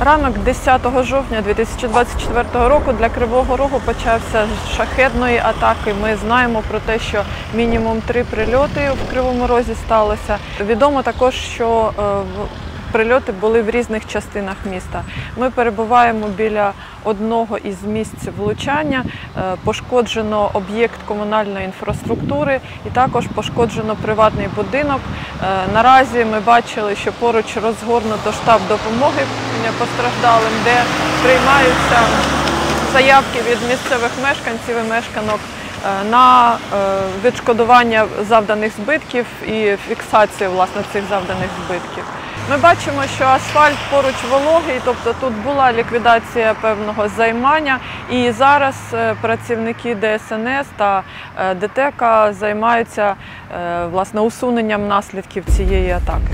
Ранок 10 жовтня 2024 року для Кривого Рогу почався з шахедної атаки. Ми знаємо про те, що мінімум 3 прильоти в Кривому Розі сталося. Відомо також, що прильоти були в різних частинах міста. Ми перебуваємо біля одного із місць влучання. Пошкоджено об'єкт комунальної інфраструктури і також пошкоджено приватний будинок. Наразі ми бачили, що поруч розгорнуто штаб допомоги постраждалим, де приймаються заявки від місцевих мешканців і мешканок на відшкодування завданих збитків і фіксацію, власне, цих завданих збитків. Ми бачимо, що асфальт поруч вологий, тобто тут була ліквідація певного займання, і зараз працівники ДСНС та ДТЕК займаються, власне, усуненням наслідків цієї атаки.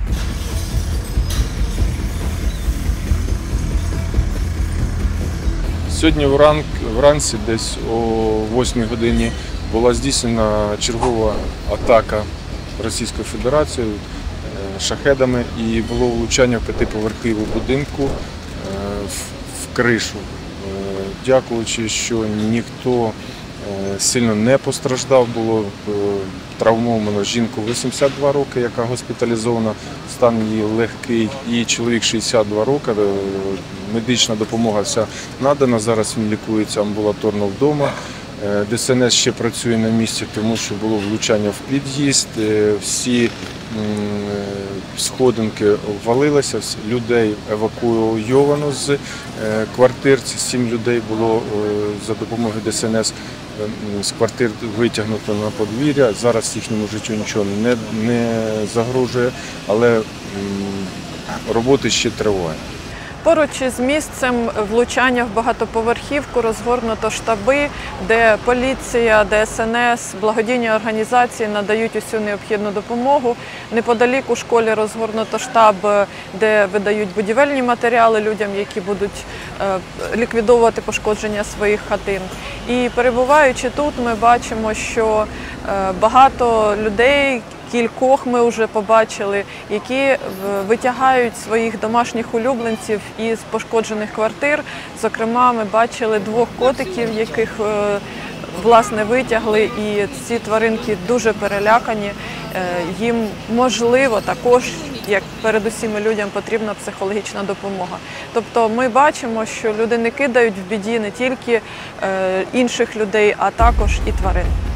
Сьогодні вранці, десь о 8 годині, була здійснена чергова атака Російською Федерацією шахедами і було влучання в 5-поверхову будинку в кришу. Дякуючи, що ніхто сильно не постраждав, було травмовано жінку 82 роки, яка госпіталізована, стан її легкий, і чоловік 62 роки. Медична допомога вся надана, зараз він лікується амбулаторно вдома. ДСНС ще працює на місці, тому що було влучання в під'їзд, всі сходинки обвалилися, людей евакуйовано з квартир, 7 людей було за допомогою ДСНС з квартир витягнуто на подвір'я. Зараз їхньому життю нічого не загрожує, але роботи ще тривають. Поруч із місцем влучання в багатоповерхівку розгорнуто штаби, де поліція, ДСНС, благодійні організації надають усю необхідну допомогу. Неподалік у школі розгорнуто штаб, де видають будівельні матеріали людям, які будуть ліквідовувати пошкодження своїх хатин. І перебуваючи тут, ми бачимо, що багато людей, кількох ми вже побачили, які витягають своїх домашніх улюбленців із пошкоджених квартир. Зокрема, ми бачили 2 котиків, яких, власне, витягли, і ці тваринки дуже перелякані. Їм, можливо, також, як перед усіма людям, потрібна психологічна допомога. Тобто ми бачимо, що люди не кидають в біді не тільки інших людей, а також і тварин.